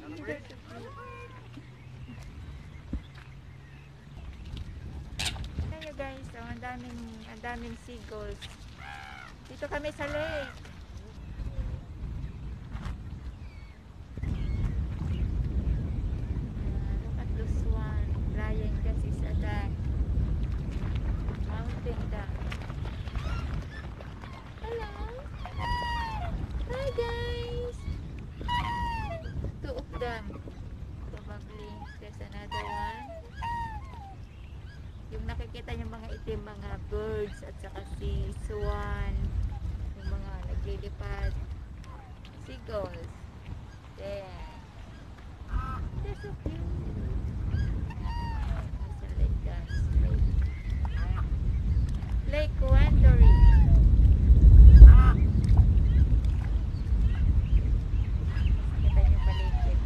Kaya guys, oh, ang daming seagulls. Dito kami sa lake. Look at the swan flying just is a duck. Mountain duck. Hello. Hi guys. Two of them. Probably there's another one. Yung nakikita yung mga itim, mga birds at saka si swan, yung mga naglilipad, seagulls. There. They're so cute. It's a lake, guys. Lake Wendouree. Kita yung paligid.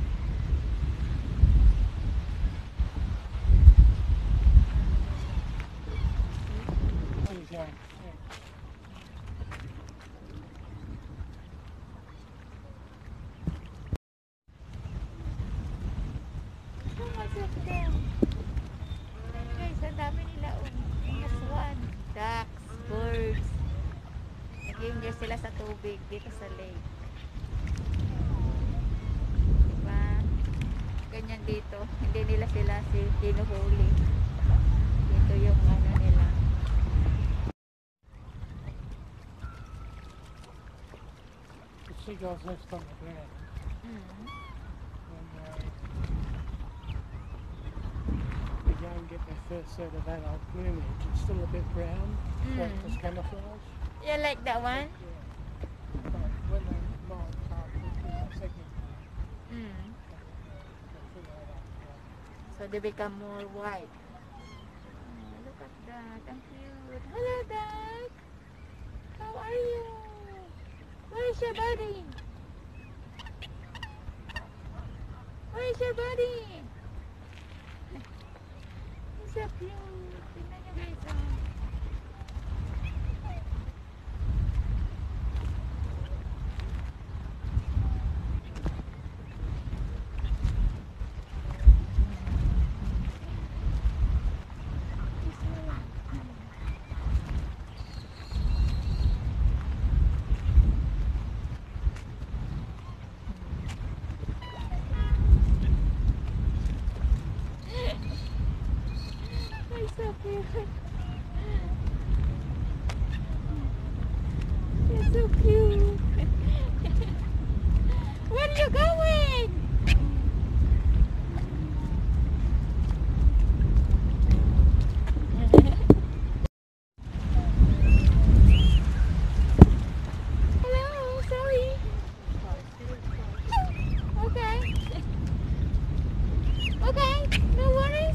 Guys, ang dami nila mga swan, ducks, birds. Nag-enjoy sila sa tubig dito sa lake. Diba? Ganyan dito. Hindi nila sila hinuhuli. Dito yung ano nila. The seagulls nest on the ground. The young get their first set of adult plumage. It's still a bit brown, like this camouflage. You like that one? Yeah. But when they molt up, it's a second. So they become more white. Oh, look at that. Ang cute. Hello, duck. How are you? Where's your buddy? Where's your buddy? He's so cute. Tingnan nyo guys. Oh. So cute. You're so cute. Where are you going? Hello, sorry. Okay. Okay, no worries.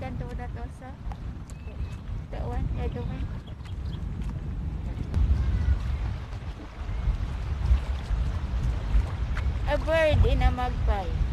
can do that also. That one, the other one. A bird in a magpie.